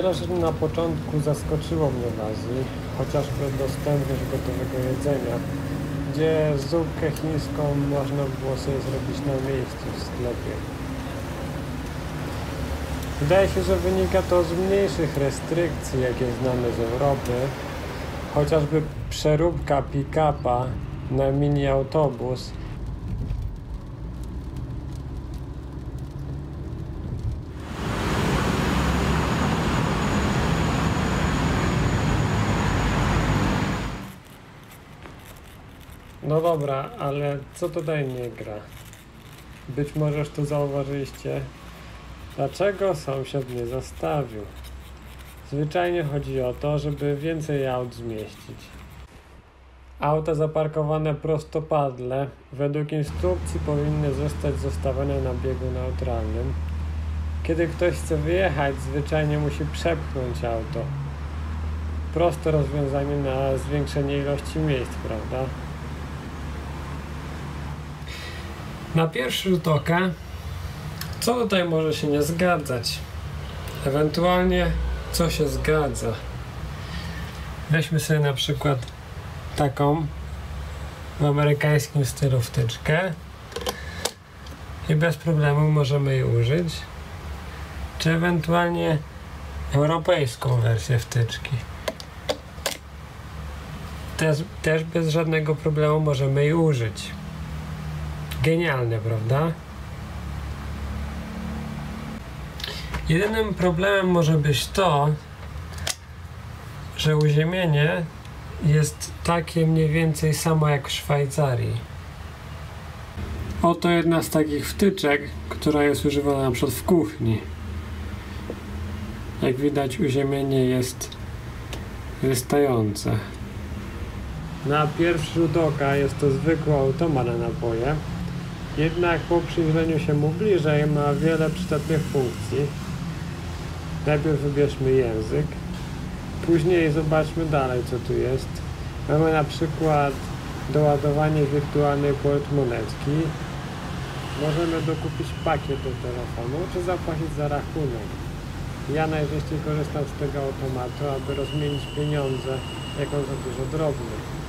Chociaż na początku zaskoczyło mnie w Azji, chociażby dostępność gotowego jedzenia, gdzie zupkę chińską można było sobie zrobić na miejscu w sklepie. Wydaje się, że wynika to z mniejszych restrykcji, jakie znamy z Europy, chociażby przeróbka pick-upa na mini autobus. No dobra, ale co tutaj nie gra? Być może już to zauważyliście. Dlaczego sąsiad nie zastawił? Zwyczajnie chodzi o to, żeby więcej aut zmieścić. Auta zaparkowane prostopadle według instrukcji powinny zostać zostawione na biegu neutralnym. Kiedy ktoś chce wyjechać, zwyczajnie musi przepchnąć auto. Proste rozwiązanie na zwiększenie ilości miejsc, prawda? Na pierwszy rzut oka, co tutaj może się nie zgadzać? Ewentualnie, co się zgadza? Weźmy sobie na przykład taką w amerykańskim stylu wtyczkę i bez problemu możemy jej użyć. Czy ewentualnie europejską wersję wtyczki. Też bez żadnego problemu możemy jej użyć. Genialne, prawda? Jedynym problemem może być to, że uziemienie jest takie mniej więcej samo jak w Szwajcarii. Oto jedna z takich wtyczek, która jest używana na przykład w kuchni. Jak widać, uziemienie jest wystające. Na pierwszy rzut oka jest to zwykły automat na napoje, jednak po przyjrzeniu się mu bliżej ma wiele przydatnych funkcji. Najpierw wybierzmy język, później zobaczmy dalej, co tu jest. Mamy na przykład doładowanie wirtualnej portmonetki. Możemy dokupić pakiet do telefonu, czy zapłacić za rachunek. Ja najczęściej korzystam z tego automatu, aby rozmienić pieniądze, jak on za dużo drobnych.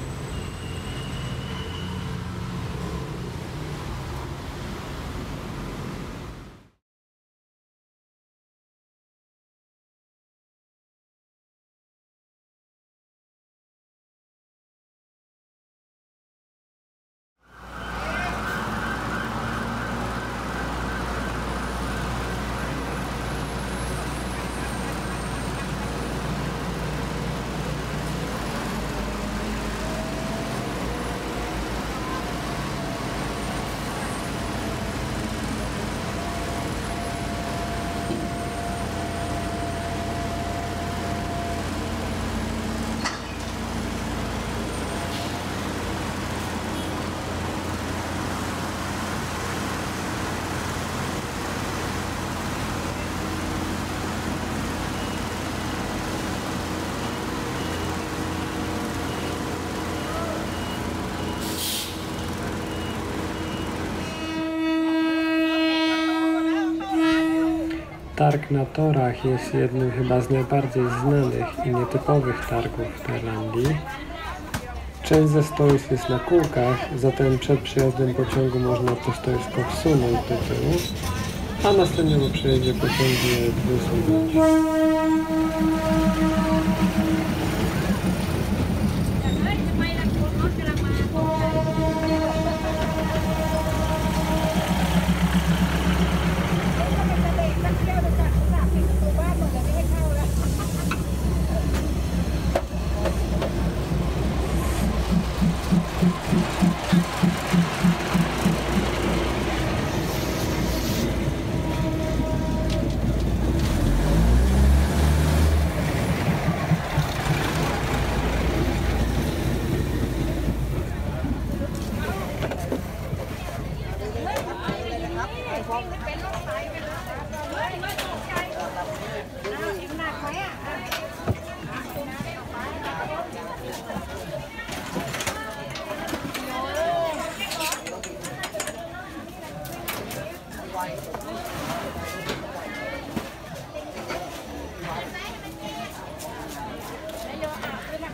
Targ na torach jest jednym chyba z najbardziej znanych i nietypowych targów w Tajlandii. Część ze stoisk jest na kółkach, zatem przed przyjazdem pociągu można to stoisko wsunąć do tyłu, a następnie po przejeździe pociągu je wysunąć.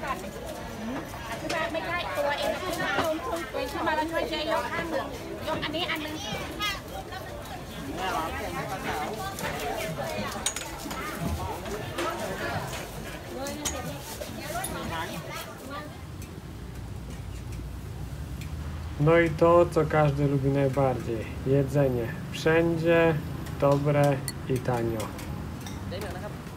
ก่อนขึ้นมาไม่ได้ตัวเองขึ้นมาขึ้นมาแล้วช่วยเจ๊ยกข้างหนึ่งยกอันนี้อันนึง No i to, co każdy lubi najbardziej. Jedzenie. Wszędzie, dobre i tanio.